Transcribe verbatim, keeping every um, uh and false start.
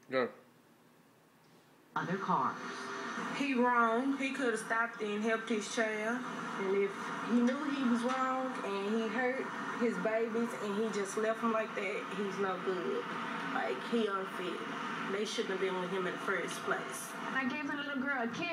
Go. Other cars. He wrong. He could have stopped and helped his child. And if he knew he was wrong and he hurt his babies and he just left him like that, he's no good. Like, he unfit. They shouldn't have been with him in the first place. I gave the little girl a kiss.